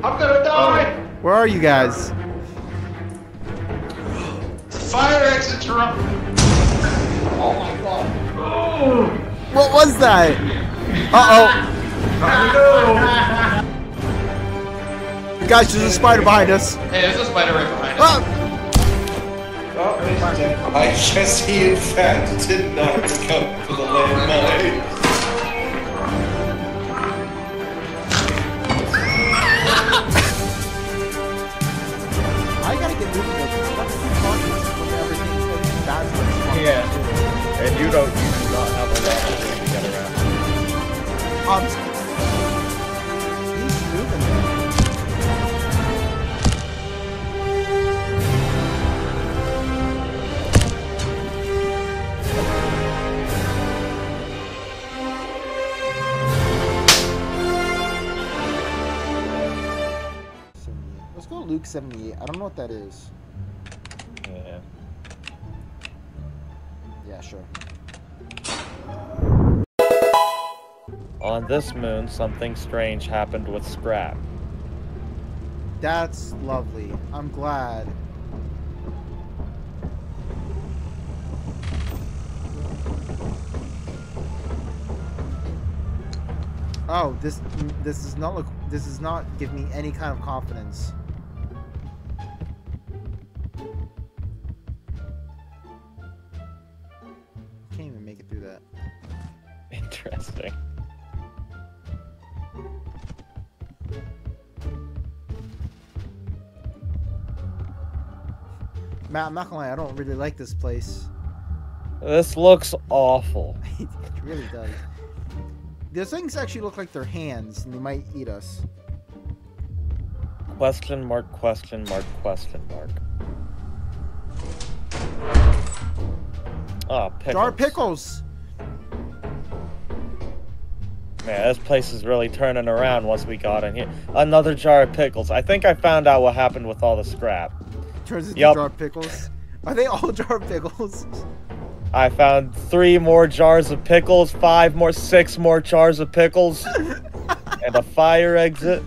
I'm gonna die! Where are you guys? Fire exit around. Oh my god. Oh. What was that? Uh-oh. Guys, there's a spider behind us. Hey, there's a spider right behind us. Oh, he's dead. I guess he in fact did not come for the landmine. I gotta get moving though, because once you talk when everything bad starts. Yeah. And you do not have a lot of way to get around. He's moving though. Let's go Luke 78. I don't know what that is. Yeah. Yeah, sure. On this moon, something strange happened with Scrap. That's lovely. I'm glad. Oh, this does not look. This does not give me any kind of confidence. Can't even make it through that. Interesting. Matt, I'm not gonna lie, I don't really like this place. This looks awful. It really does. Those things actually look like they're hands, and they might eat us. Question mark, question mark, question mark. Oh, pickles. Jar pickles! Man, this place is really turning around once we got in here. Another jar of pickles. I think I found out what happened with all the scrap. Turns into Yep. jar pickles. Are they all jar pickles? I found 3 more jars of pickles, 5 more, 6 more jars of pickles, and a fire exit.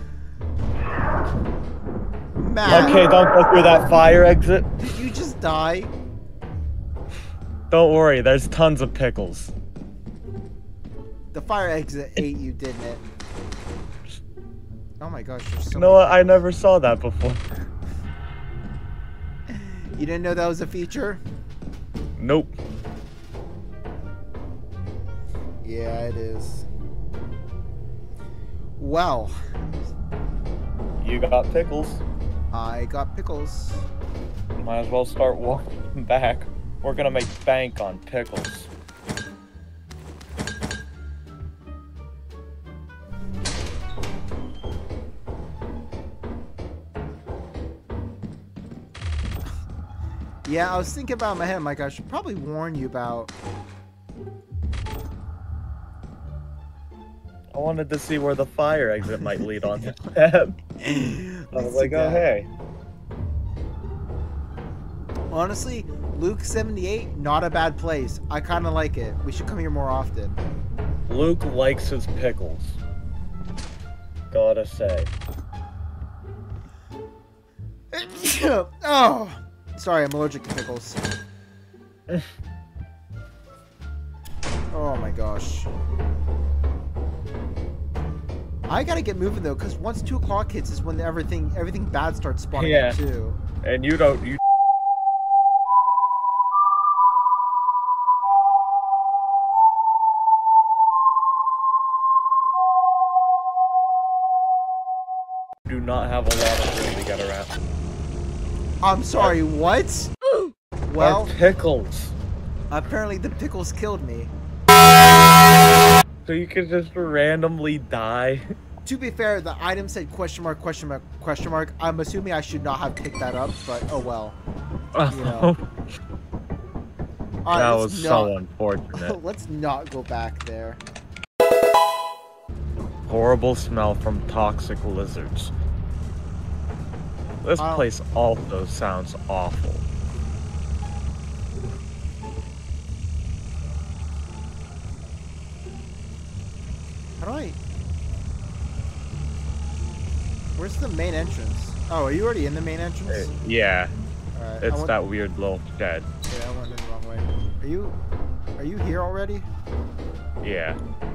Matt, Okay, don't go through that fire exit. did you just die? Don't worry, there's tons of pickles. The fire exit ate you, didn't it? Oh my gosh, there's so You know what? I never saw that before. You didn't know that was a feature? Nope. Yeah, it is. Well, You got pickles. I got pickles. Might as well start walking back. We're gonna make bank on pickles. Yeah, I was thinking about in my head, Mike, I should probably warn you about... I wanted to see where the fire exit might lead on to that. I was like, oh hey. Honestly, Luke 78, not a bad place. I kind of like it. We should come here more often. Luke likes his pickles. Gotta say. Oh! Sorry, I'm allergic to pickles. Oh my gosh. I gotta get moving though, because once 2 o'clock hits is when everything bad starts spawning up too. And you don't, you do not have a lot of room to get around. I'm sorry, what? Well, Our pickles. apparently the pickles killed me. So you could just randomly die. To be fair, the item said question mark, question mark, question mark. I'm assuming I should not have picked that up, but oh well. You know. That was so unfortunate. Let's not go back there. Horrible smell from toxic lizards. This place also sounds awful. How do I... Where's the main entrance? Oh, are you already in the main entrance? Yeah. Alright. It's that weird little shed. Yeah, I went in the wrong way. Are you here already? Yeah.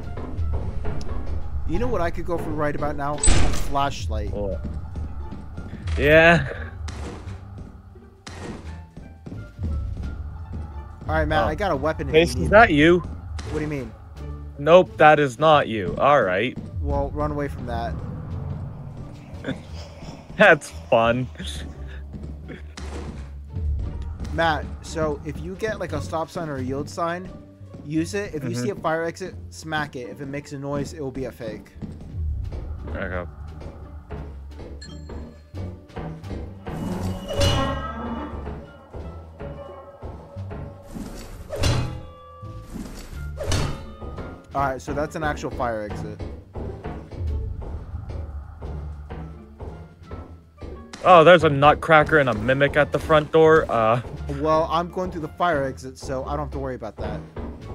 You know what I could go for right about now? A flashlight. Oh. Yeah. Alright, Matt, I got a weapon if Mason, you is need that it. you? What do you mean? Nope, that is not you. Alright. Well, run away from that. That's fun. Matt, so if you get like a stop sign or a yield sign, use it. If you see a fire exit, smack it. If it makes a noise, it will be a fake. Okay. Alright, so that's an actual fire exit. Oh, there's a nutcracker and a mimic at the front door. Well, I'm going through the fire exit, so I don't have to worry about that.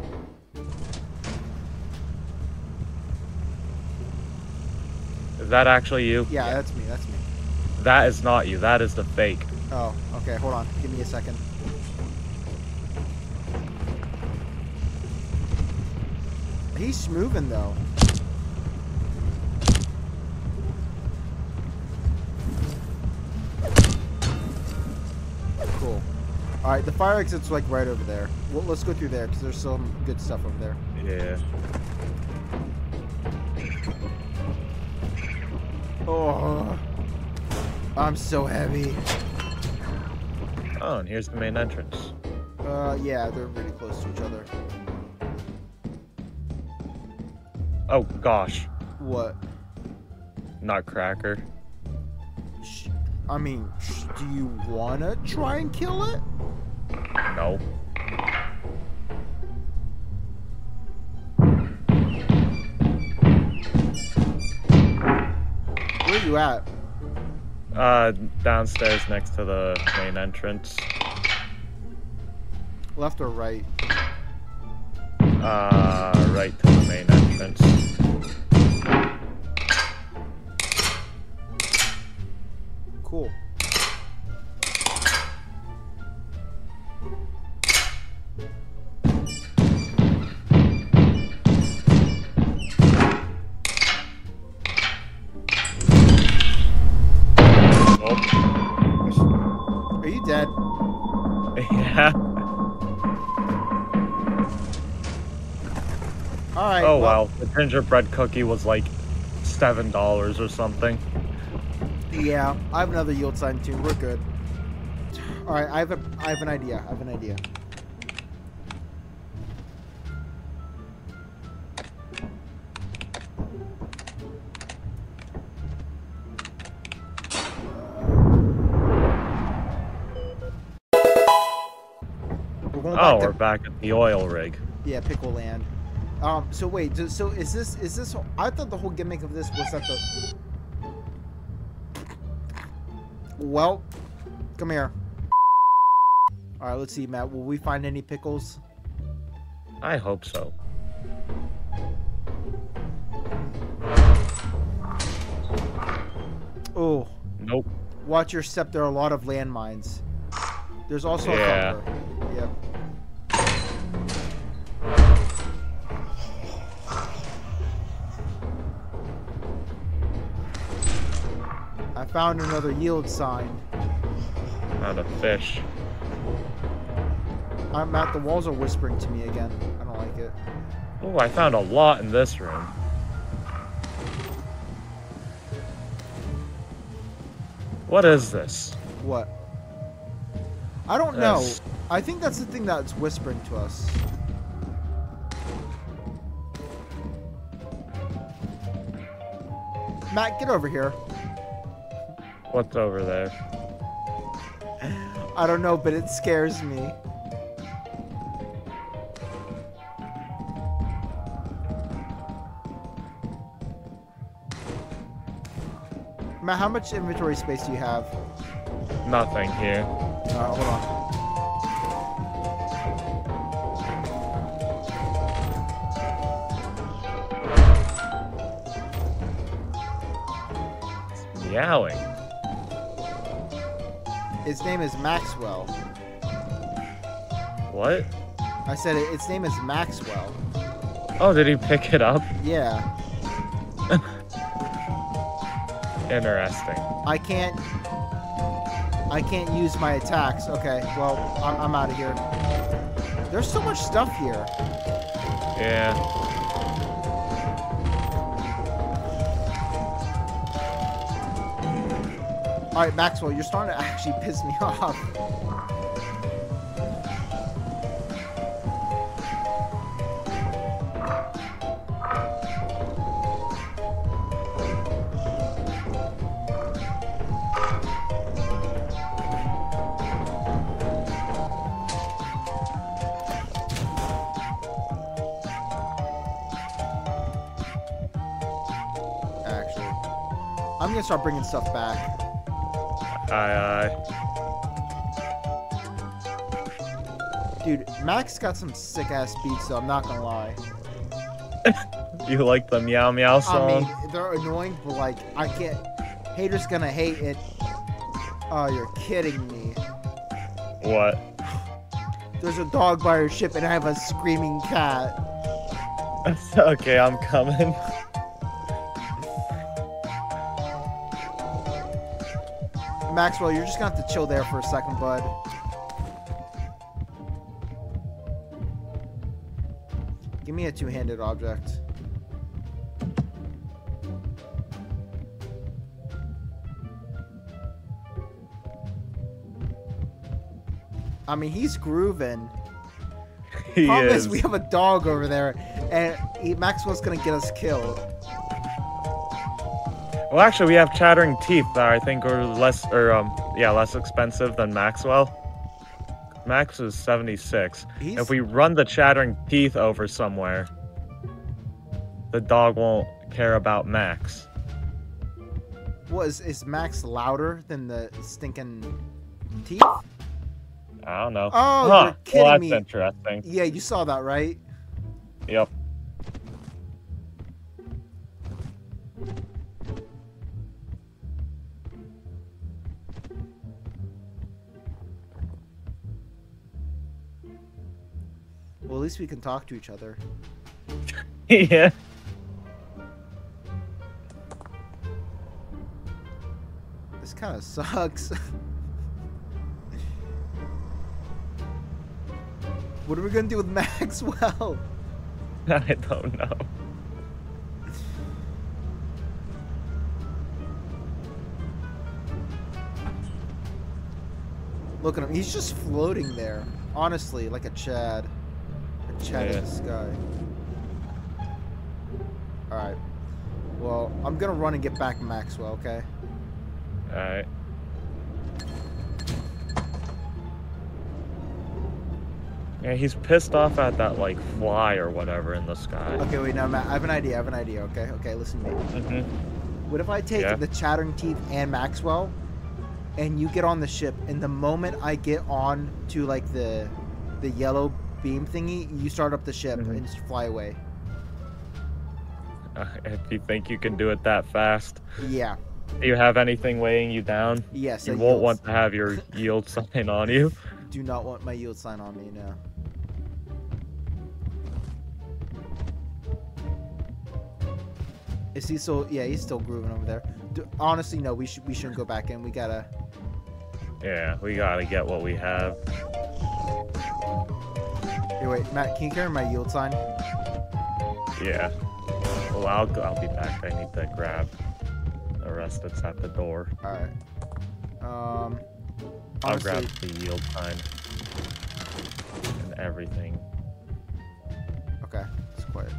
Is that actually you? Yeah, that's me, that's me. That is not you. That is the fake. Oh, okay, hold on. Give me a second. He's moving, though. Cool. Alright, the fire exit's like right over there. Well, let's go through there, because there's some good stuff over there. Yeah. Oh, I'm so heavy. Oh, and here's the main entrance. Yeah, they're really close to each other. Oh, gosh. What? Nutcracker. I mean, do you wanna try and kill it? No. Where are you at? Downstairs next to the main entrance. Left or right? Right to the main entrance. Cool. Oh. Are you dead? Yeah. Alright. Oh, wow. The gingerbread cookie was like $7 or something. Yeah, I have another yield sign too. We're good. Alright, I have an idea. I have an idea. We're back at the oil rig. Yeah, Pickle Land. So wait, so is this? I thought the whole gimmick of this was that the. Well, come here. All right, let's see, Matt. Will we find any pickles? I hope so. Oh. Nope. Watch your step. There are a lot of landmines. There's also a thumper. Yep. I found another yield sign. Found a fish. Matt, the walls are whispering to me again. I don't like it. Oh, I found a lot in this room. What is this? What? I don't know. I think that's the thing that's whispering to us. Matt, get over here. What's over there? I don't know, but it scares me. Matt, how much inventory space do you have? Nothing here. Hold on. meowing? Its name is Maxwell. What? I said its name is Maxwell. Oh, did he pick it up? Yeah. Interesting. I can't use my attacks. Okay, well, I'm out of here. There's so much stuff here. Yeah. Alright, Maxwell, you're starting to actually piss me off. Actually, I'm gonna start bringing stuff back. Aye. Dude, Max got some sick-ass beats, though, I'm not gonna lie. You like the meow meow song? I mean, they're annoying, but, like, I can't... Haters gonna hate it. Oh, you're kidding me. What? There's a dog by our ship, and I have a screaming cat. Okay, I'm coming. Maxwell, you're just gonna have to chill there for a second, bud. Give me a two-handed object. I mean, he's grooving. He Problem is. we have a dog over there, and Maxwell's gonna get us killed. Well, actually, we have chattering teeth that I think are less expensive than Maxwell. Max is 76. If we run the chattering teeth over somewhere, the dog won't care about Max. What, is Max louder than the stinking teeth? I don't know. Oh, huh. you're kidding Well, that's me. interesting. Yeah, you saw that, right? Yep. Well, at least we can talk to each other. Yeah. This kind of sucks. What are we gonna do with Maxwell? I don't know. Look at him. He's just floating there. Honestly, like a Chad. A Chad in the sky. Alright. Well, I'm gonna run and get back Maxwell, okay? Alright. Yeah, he's pissed off at that, like, fly or whatever in the sky. Okay, wait, now, Matt, I have an idea, okay? Okay, listen to me. What if I take the chattering teeth and Maxwell, and you get on the ship, and the moment I get on to, like, the yellow beam thingy, you start up the ship and just fly away. If you think you can do it that fast. Yeah. Do you have anything weighing you down? Yes. You won't want to have your yield sign on you. Do not want my yield sign on me now. Is he still? Yeah, he's still grooving over there. Honestly, no. We shouldn't go back in. We gotta. Yeah, we gotta get what we have. Hey, wait, Matt. Can you carry my yield sign? Yeah. Well, I'll be back. I need to grab the rest that's at the door. All right. I'll Honestly, grab the yield sign and everything. Okay, it's quiet.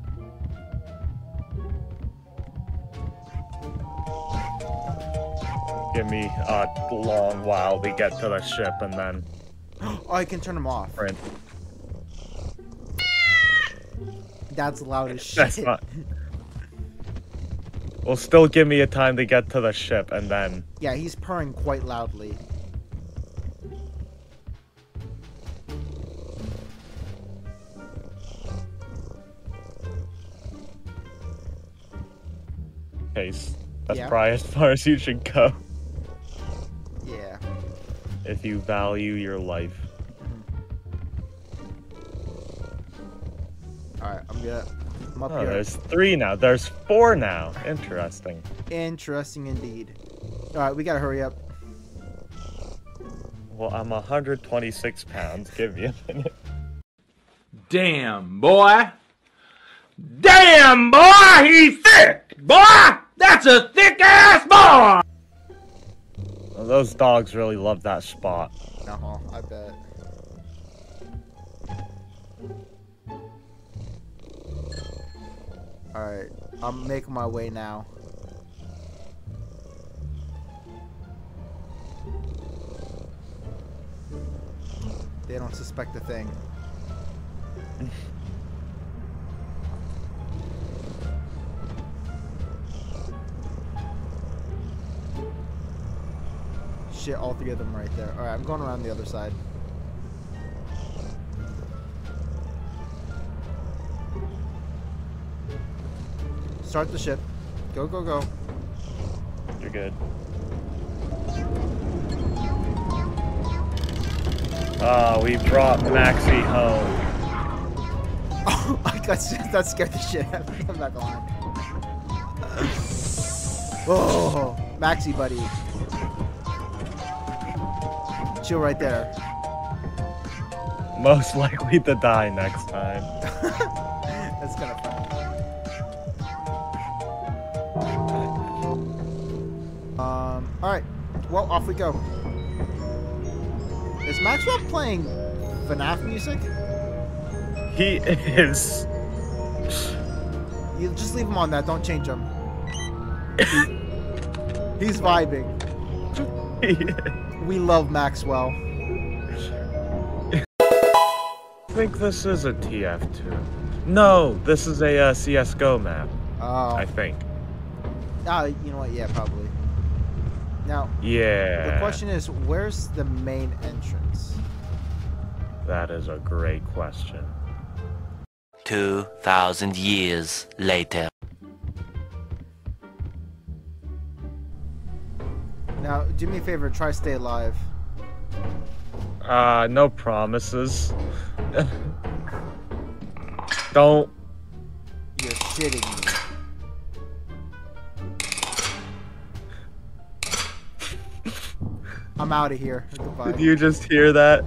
Give me a long while to get to the ship and then. Oh, I can turn them off. Print. That's loud as shit. That's not. Well, still give me a time to get to the ship and then. Yeah, he's purring quite loudly. Case. That's probably as far as you should go. Yeah. If you value your life. Alright, I'm up oh, here. There's 3 now. There's 4 now. Interesting. Interesting indeed. Alright, we gotta hurry up. Well, I'm 126 pounds. Give me a minute. Damn, boy. Damn, boy, he's thick. Boy, that's a thick-ass boy. Well, those dogs really love that spot. I bet. Alright, I'm making my way now. They don't suspect a thing. Shit, all 3 of them right there. Alright, I'm going around the other side. Start the ship. Go, go, go. You're good. Oh, we brought Maxie home. Oh, that scared the shit out of me. I'm not gonna lie. Oh, Maxie, buddy. Chill right there. Most likely to die next time. That's kind of fun. Alright. Well, off we go. Is Maxwell playing FNAF music? He is. You just leave him on that. Don't change him. He's vibing. We love Maxwell. I think this is a TF2. No, this is a CSGO map. Oh. I think. You know what? Yeah, probably. Now, yeah. The question is, where's the main entrance? That is a great question. 2,000 years later. Now, do me a favor, try stay alive. No promises. Don't. You're shitting me. I'm out of here. Goodbye. Did you just hear that?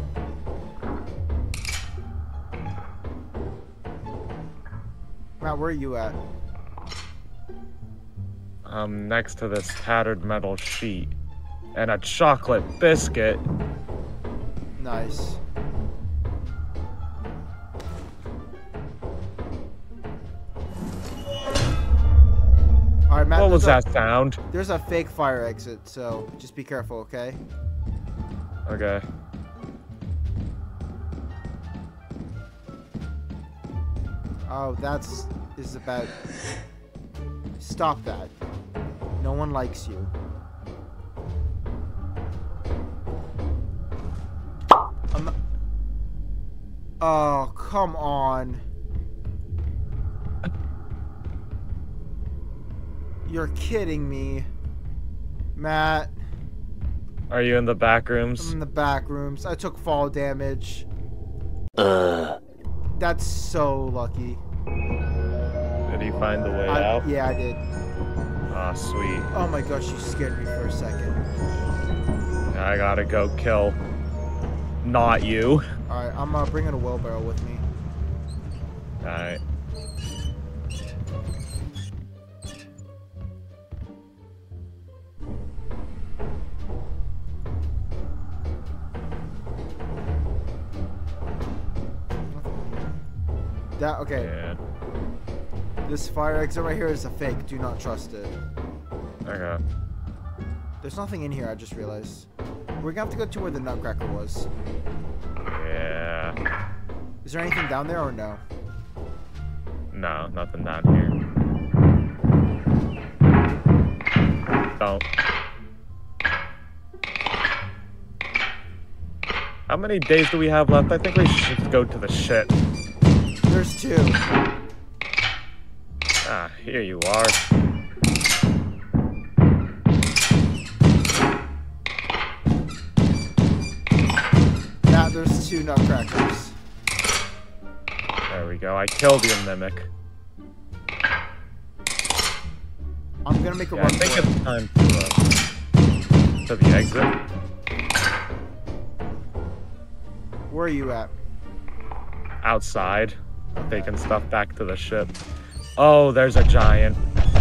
Matt, where are you at? I'm next to this tattered metal sheet. And a chocolate biscuit. Nice. Alright, Matt. What was that sound? There's a fake fire exit, so just be careful, okay? Okay. Oh, this is a bad... Stop that. No one likes you. Oh, come on. You're kidding me. Matt. Are you in the back rooms? I'm in the back rooms. I took fall damage. That's so lucky. Did you find the way out? Yeah, I did. Ah, sweet. Oh my gosh, you scared me for a second. I gotta go kill. Not you. Alright, I'm bringing a wheelbarrow with me. Alright. Okay. Yeah. This fire exit right here is a fake. Do not trust it. Okay. There's nothing in here, I just realized. We're gonna have to go to where the nutcracker was. Yeah. Is there anything down there or no? No, nothing down here. Don't. How many days do we have left? I think we should go to the ship. There's 2. Ah, here you are. there's 2 nutcrackers. There we go. I killed your mimic. I'm gonna make a Yeah, run I think for it. it's time to the exit. Where are you at? Outside. Taking stuff back to the ship. Oh, there's a giant.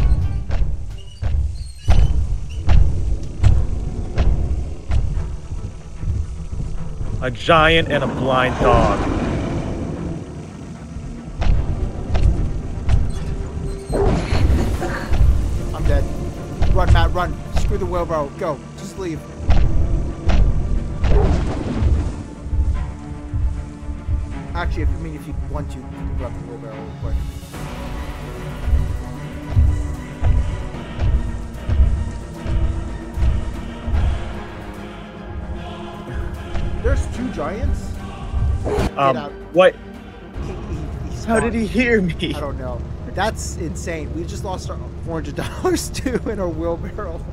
A giant and a blind dog. I'm dead. Run, Matt, run. Screw the wheelbarrow. Go. Just leave. Actually, if you want to, you can grab the wheelbarrow real quick. There's 2 giants? Get out. What? He's How gone. did he hear me? I don't know. That's insane. We just lost our $400 too in our wheelbarrow.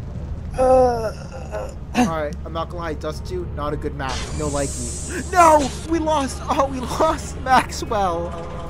Alright, I'm not gonna lie, Dust 2, not a good map. No likey. No! We lost! Oh, we lost Maxwell!